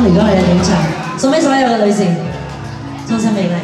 如果你係點唱？送俾所有嘅女士，終身美麗。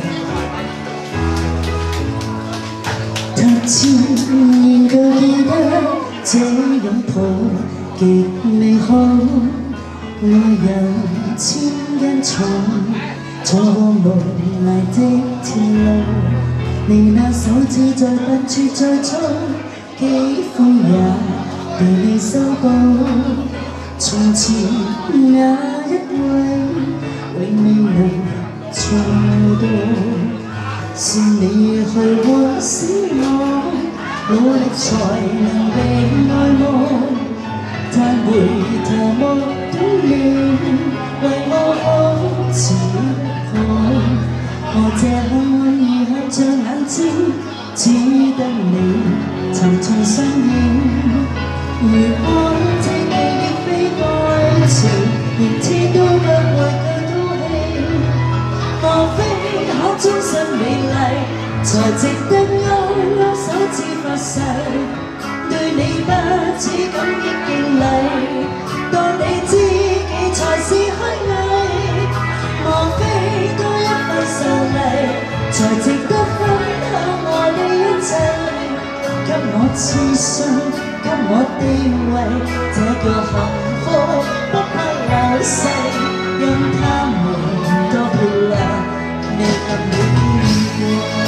突然仍舊記得這擁抱極美好，愛有千斤重，衝過無涯的天路。你那手指在笨拙在操，肌膚也被你修補。從前那一位永未能做到，是你去喚醒我，努力才能被愛慕。但回頭望到你，為我好似好，我這幸運兒合着眼睛，只得你沉重身影。如果這記憶非愛情，連天都不會夠高興。莫非可終身美麗，才值得勾手指發誓？對你不止感激敬禮，當你知己才是虛偽。莫非多一份受禮，才值得分享我的一切？給我自信，給我地位，這個幸福不怕流逝，因他們多漂亮，未及你見過。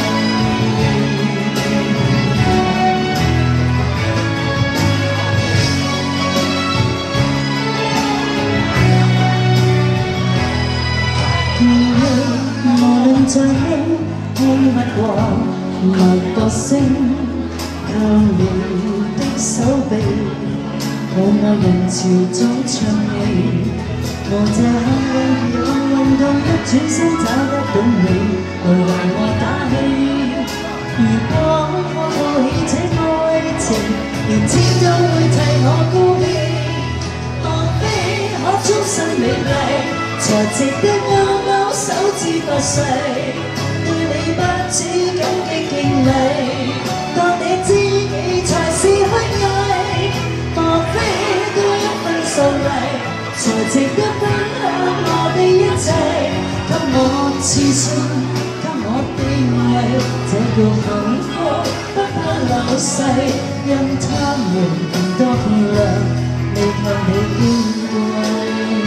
無論再輕輕不過脈搏聲，靠你的手臂，我愛人潮中唱你。我這幸運兒運到一轉身找得到你，來為我打氣。如果我抱起這愛情，連天都會替我高興。莫非可終身美麗，才值得勾手指發誓？對你不止感激敬禮，當你知己才是虛偽。莫非多一份受禮，才值得分享我的一切？給我自信，給我地位，這個幸福不怕流逝，因他們多漂亮，未向你見過。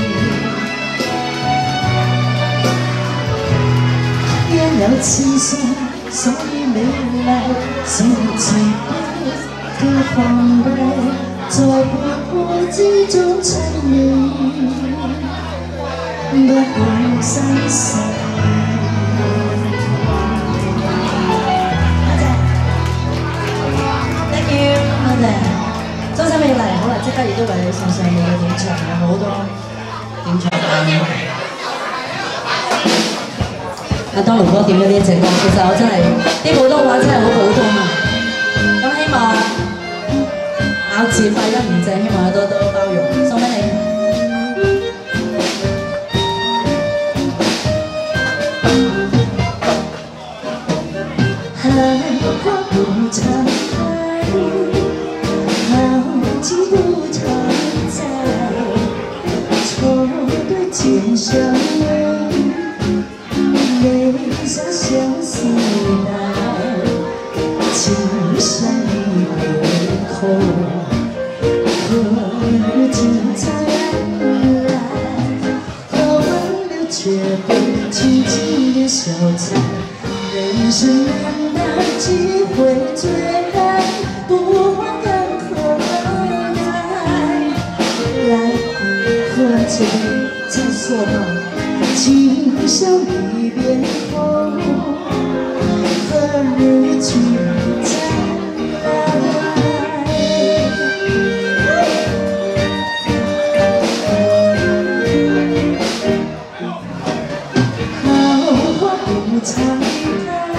因有自信，所以美麗，是自卑嘅防備，在活過之中親你，不會生死。Thank you， 多謝，終身美麗。好啦，即刻亦都為你送上你嘅點唱，有好多點唱單。阿當龍哥點咗呢一隻歌，其實我真係啲普通話真係好普通啊！咁希望咬字發音唔正，希望多多包容，送俾你。荷花不常開，好景不常在，錯對見相違。淚灑相思來，情深一片空，何日君才來？花挽留卻被輕輕的笑彩，人生難得幾回醉愛，不枉干何來？來喝醉再說吧，今宵一邊紅，何日君再來？好花不常開，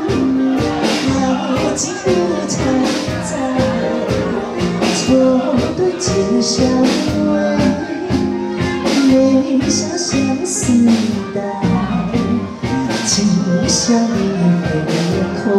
好景不常在，錯對見相違，淚灑相思帶。情像一片空，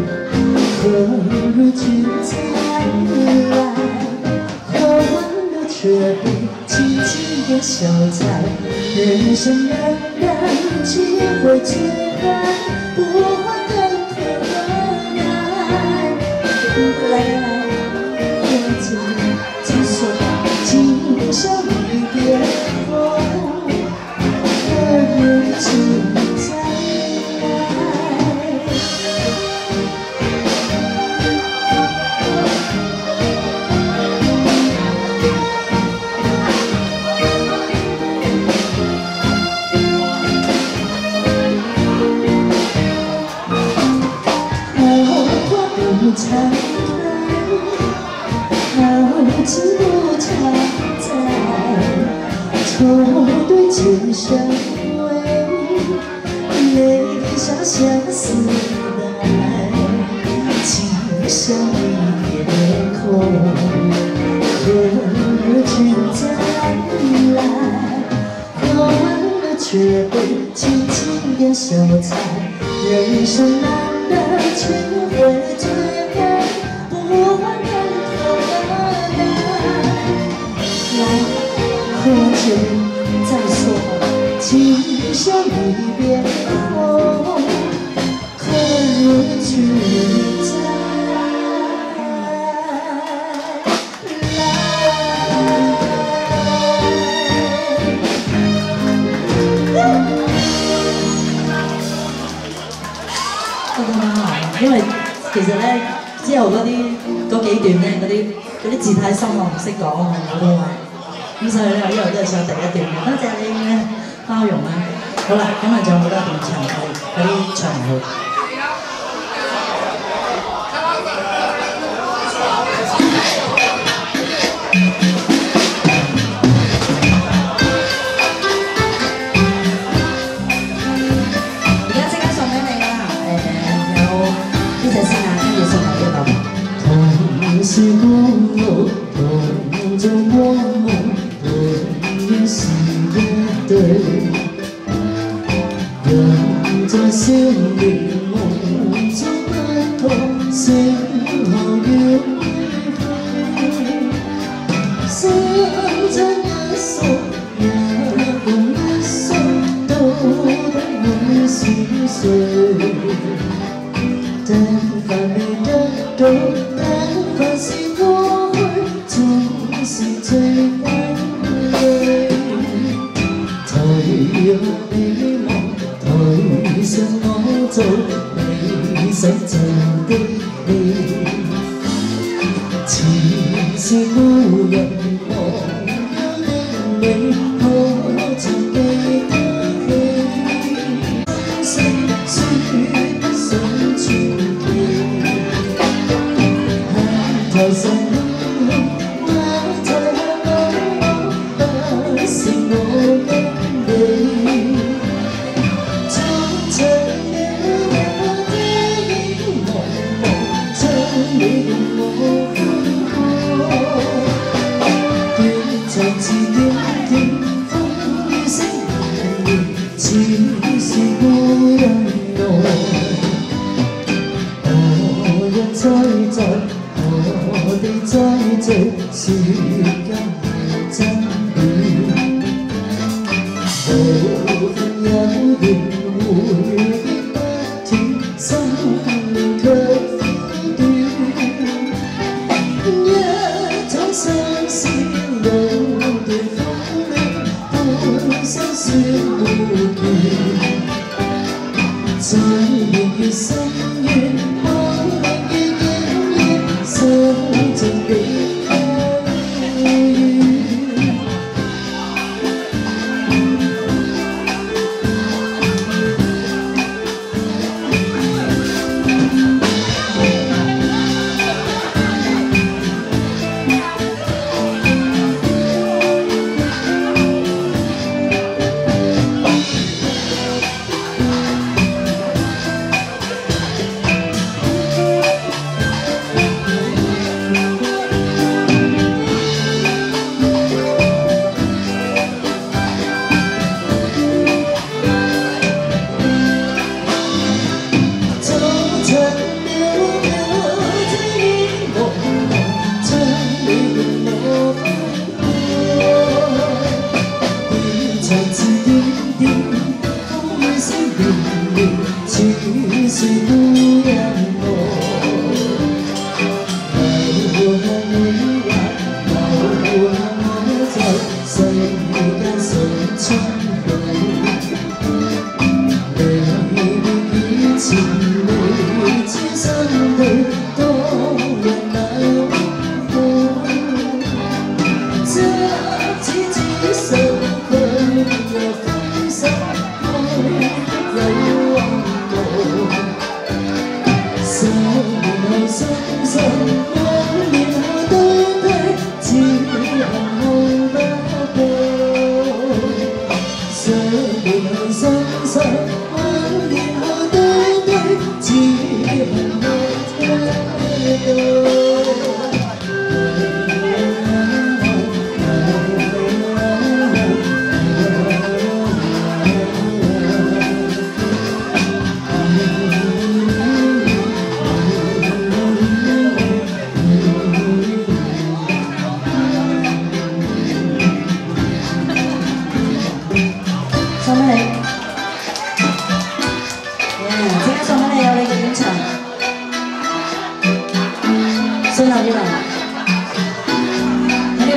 何日君才來？花挽留卻却被轻轻地消散。人生难难，只会最难，不会更可难。来，我再说，今生离别后，何日去再来？不常来，好景不常在，愁对镜相偎，泪洒相思来。今生离别后，何日君再来？喝完了却被轻轻地消散。人生难得，却会最难，不会更可难。来，喝酒再说，今生离别后，何日君再都覺得蠻好，因為其實咧之後嗰幾段咧嗰啲字太深我唔識講啊，普通話，咁所以咧我一路都係唱第一段嘅，多謝你嘅包容啊！好啦，咁啊仲有好多段唱嗰啲唱唔好。 同是共我，同种我梦，同样是一对。人在少年夢中不覺，醒後要歸。心真一宿，也共一宿，到底會是誰？但凡未得到，但凡是過去，總是最眼淚。退讓你望，退上我做你想像的戲。前是故人忘憂的你，可曾記得起？心聲說不想傳奇。抬上空，我太空，不是我跟你。終場了我的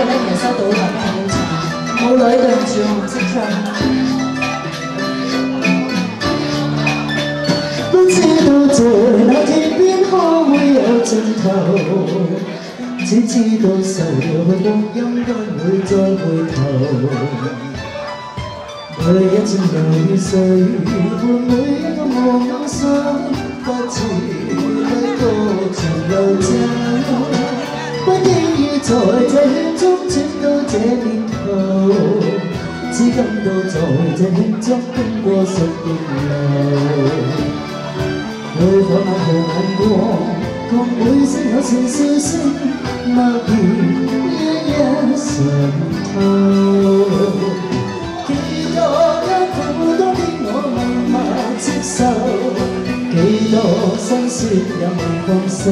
咧其實收到好長，冇女對唔住我唔識唱。 不知道在那天邊可會有盡頭，只知道受了光陰不會再回頭。每一串淚水伴每一個夢想，不知不覺全流走。不經意在這圈中轉到這邊頭，只感到在這圈中經過10年流。去看那紅眼光，覺每聲有情笑聲，默然一一滲透。幾多艱苦當天我默默接受，幾多辛酸也未放手。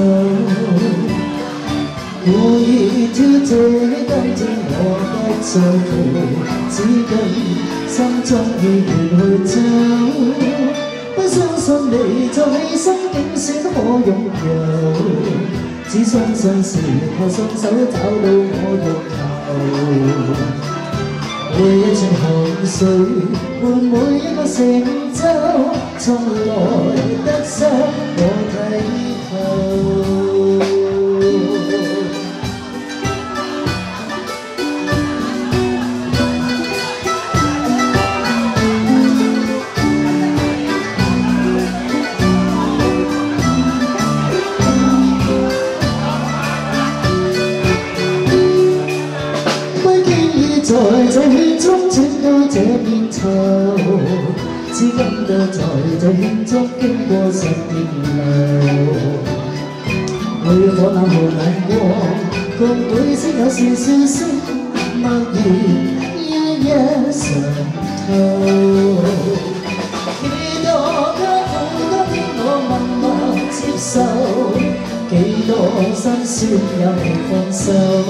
故意挑這今天我不在乎，只今心中已願去走。不相信你就犧牲竟算可擁有，只相信時候雙手找到我欲求。每一串汗水換每一個成就，從來得失我睇透。在這圈中轉到這邊頭，只感到在這圈中經過10年流。每顆那無眼光，共每聲有時笑聲，默然一一滲透。幾多艱苦當天我默默接受，幾多辛酸也未放手。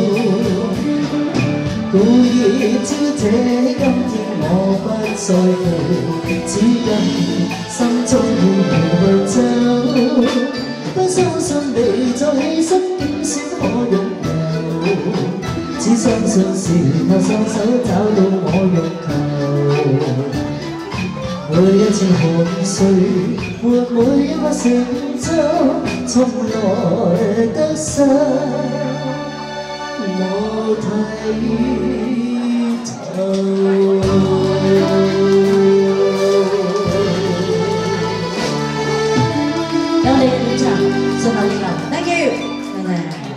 故意挑這今天我不在乎，只今心中已願去走。不相信你在犧牲竟算可擁有，只相信時候雙手找到我欲求。每一串汗水換每一個成就，從來得失我睇透。 有你嘅點唱，順口應流 ，thank you，謝謝。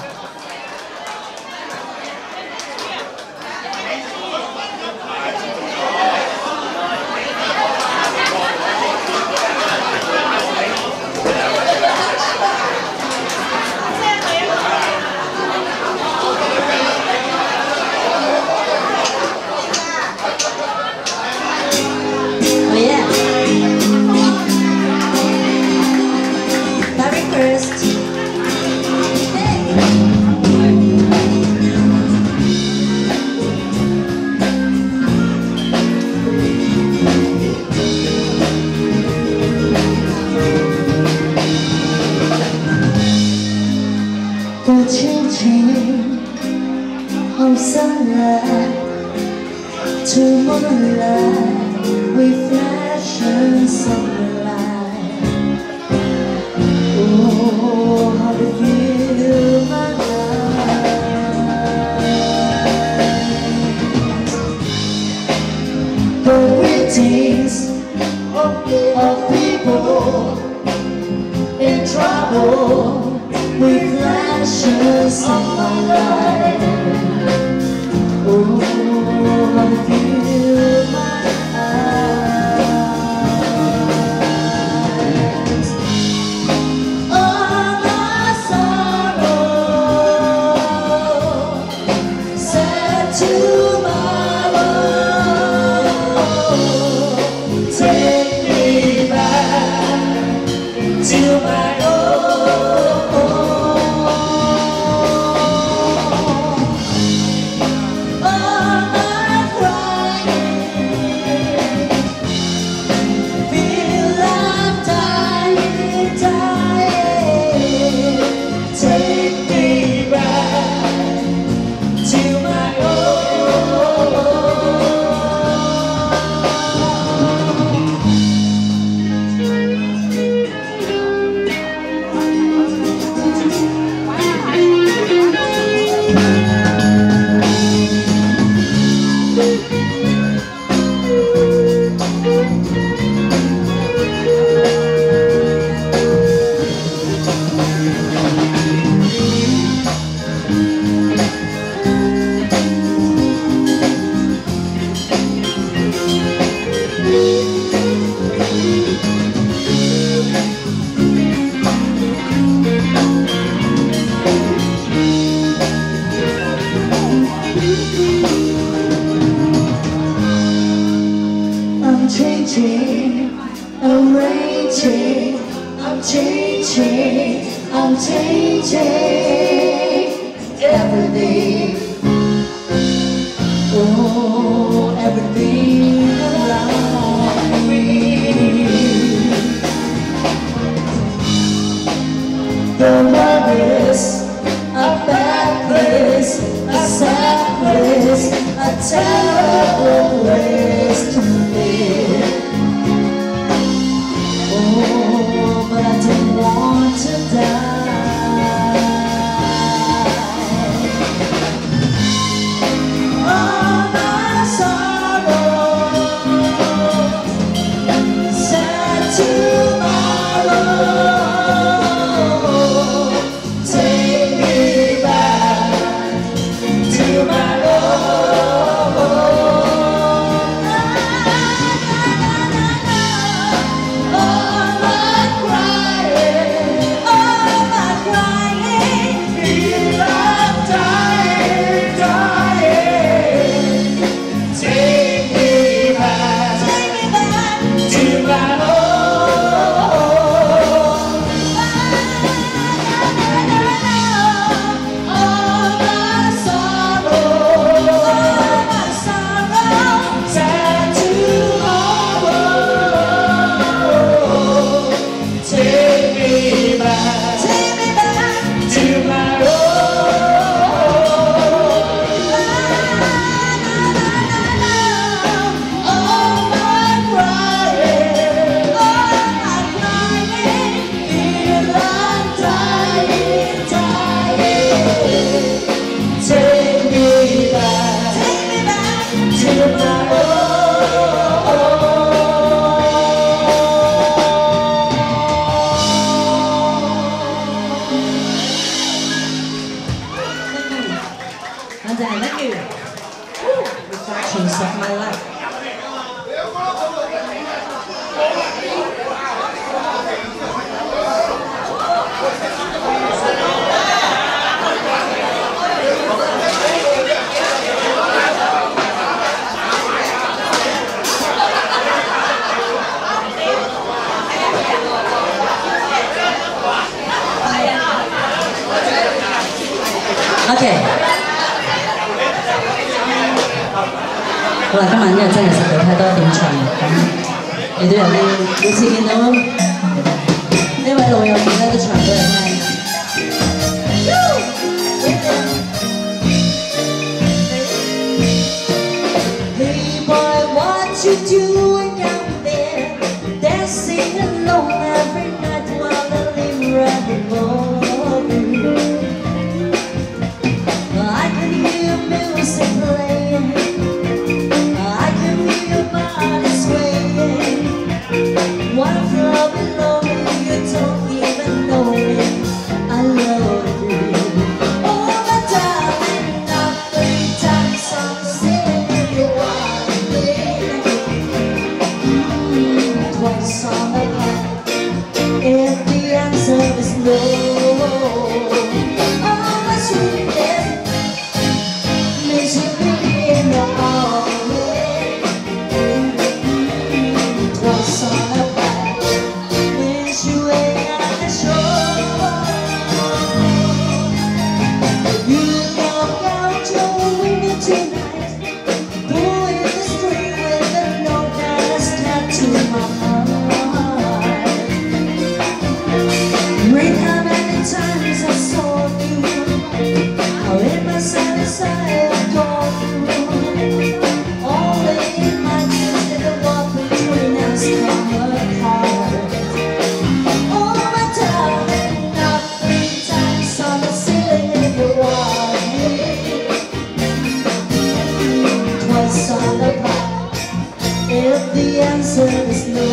的亲情好像来 to moonlight reflections of the light. Oh, how to feel my life. The greetings of people in trouble. Reflections of my life. Oh, I feel my eyes. changing, arranging, I'm changing, I'm changing everything. Oh, everything around me. The world is a bad place, a sad place, a terrible place to live. Oh, but I don't want to die. All my sorrow, sad tomorrow. Thank you. Reflections of my life. Okay. 好啦，今晚因為真係實在太多點唱，咁你都有啲每次見到呢位老友記咧都唱俾你聽。Hey boy, what you doing down there? Dancing alone every night while the live right above you. I can hear music playing. One love below me, you don't even know me. I love you. Oh my darling, not 3 times I'm sitting you want me. Twice on the path, if the answer is no. Oh my sweetness, makes you be in the hallway. Twice on the if the answer is no.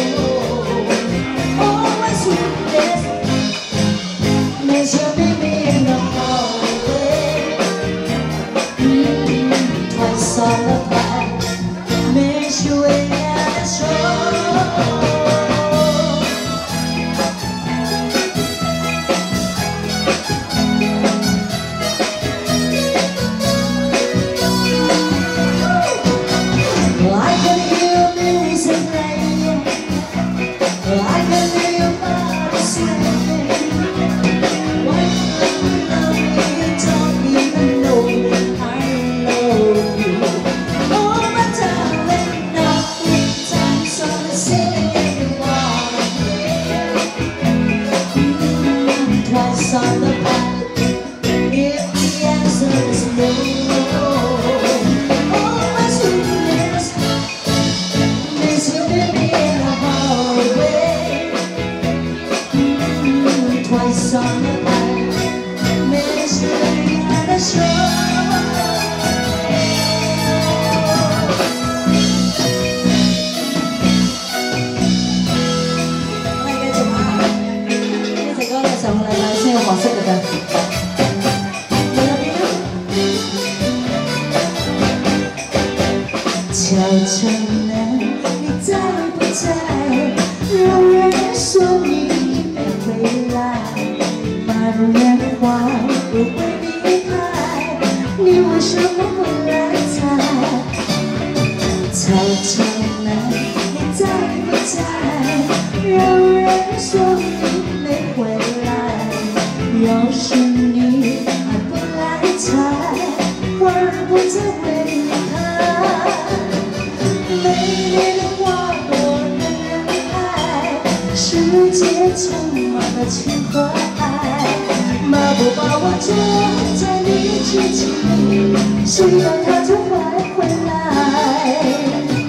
Oh my sweetness, makes you meet me in the hallway. Twice on the path, makes you wait at the shore. Well, I can hear music playing. 悄悄呢，你在不在？有人说你没回来，满园花都会离开，你为什么会来猜？悄悄呢，你在不在？有人说你没回来，要是你还不来猜，花儿不再会离开。美丽的花朵人人爱，世界充满了情和爱。马不把我捉在你之际，谁要它就快回来。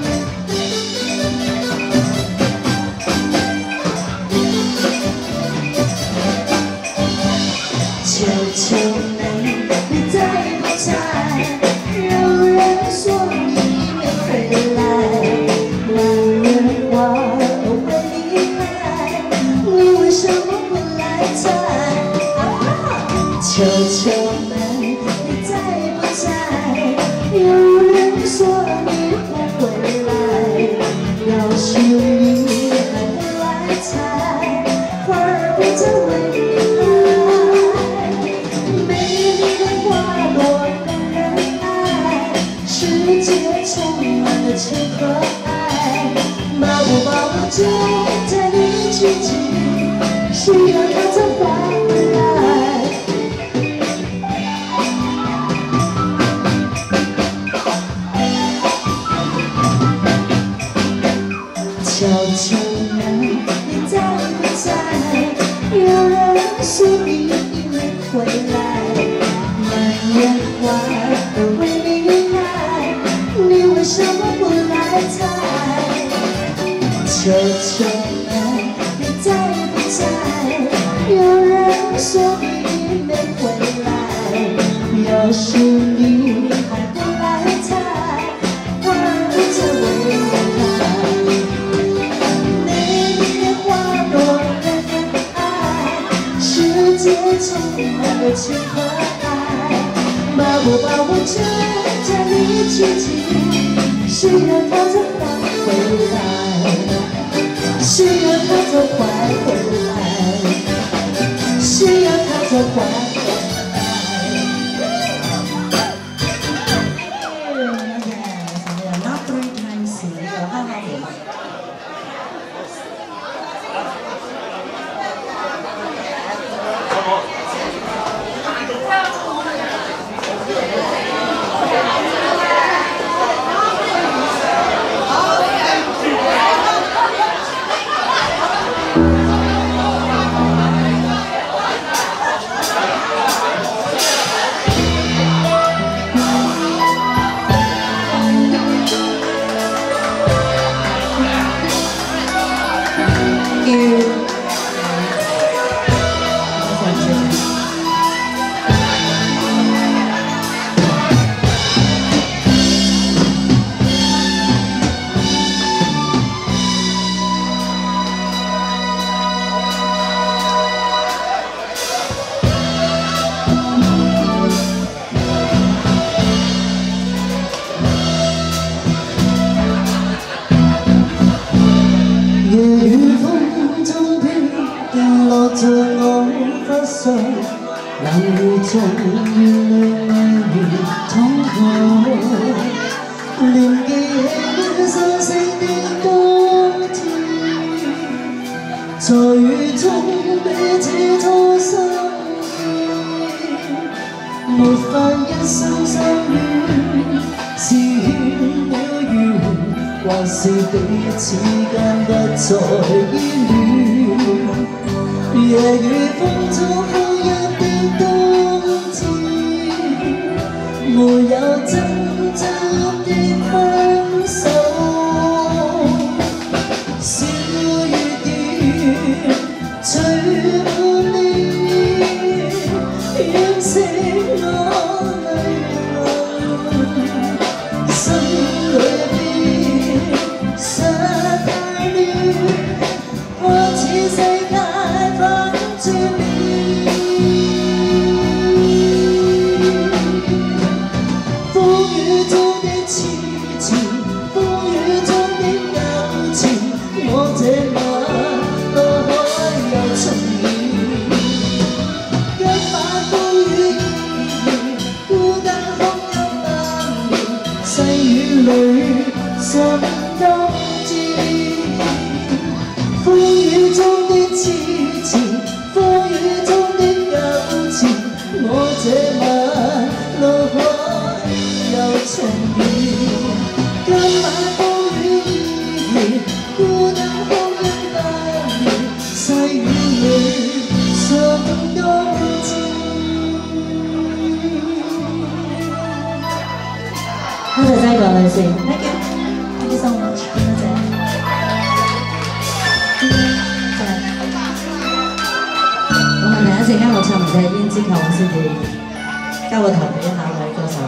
求求你，你在不在？有人说你没回来，满园花都会离开，你为什么不来猜？求求你，你在不在？有人说你不回来，要是你还不来猜，花儿不再会离开。世界充满了情和爱，马不把我捉在你之际，谁让它再还回来？悄悄呢，你在不在？有人说你没回来，满园花都会离开，你为什么不来猜？求求你，你在不在？有人说你没回来，要是你还不来猜，花儿不再会离开。美丽的花朵人人爱，世界充满了情和爱。马不把我捉在你之际，谁让它再还回来？谁让它再还回来？谁让它再还回来 ？Not three times， 有哈哈点。 冷雨中原諒你痛苦，連記起相識的當天，在雨中彼此拖心沒法一生相戀，是欠了緣，還是彼此間不再依戀？夜雨風中呼泣的冬天，沒有爭執的分手，小雨點吹滿臉，掩飾我淚流，心裏邊失太亂，看似世界反轉面。風雨中的痴纏，風細雨裏心當知，風雨中的痴纏，風雨中的糾纏，我這晚路海又重現。今晚風雨依然，孤單空一百年，細雨裏心當知。多謝西國女士 ，thank you，thank you so much， 多謝。冇問題，一陣間我唱埋隻《胭脂扣》，我先至交個台俾下一位歌手。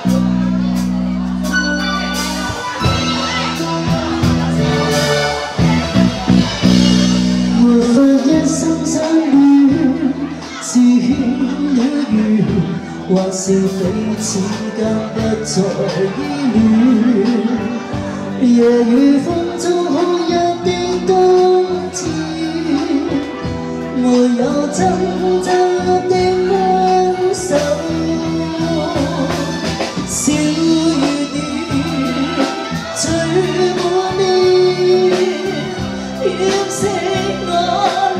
沒法一生相戀，是欠了緣。或是彼此間不再依戀，夜雨風中哭泣的冬天，沒有爭執的分手，小雨點聚滿面，掩飾我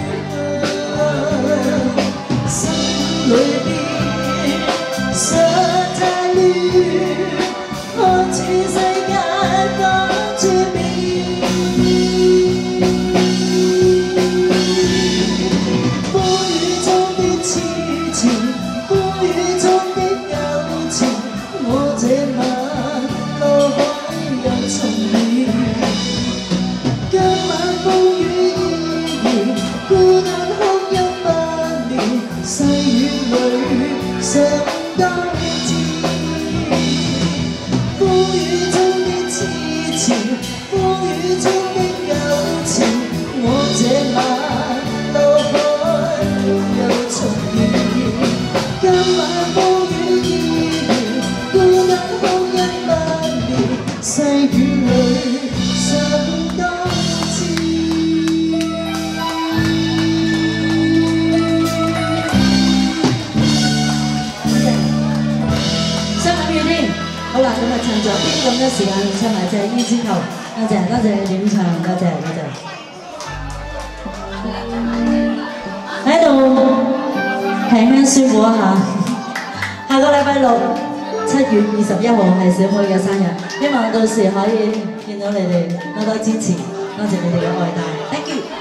淚痕，心裏邊。實太亂，看似世界翻轉面。風雨中的痴纏，風雨中的糾纏，我這晚路海又重現。今晚風雨依然，孤單哭100年，細雨裏想。當知風雨中的痴纏，風雨中的糾纏，我這晚路海又重現。今晚風雨依然，孤單哭100年，細雨裏想當知。好啦，咁啊趁咗啲咁多時間唱埋隻《胭脂扣》，多謝多謝點唱，多謝多謝。喺度輕輕宣佈一下，下個禮拜六7月21號係小妹嘅生日，希望到時可以見到你哋多多支持，多謝你哋嘅愛戴 ，thank you。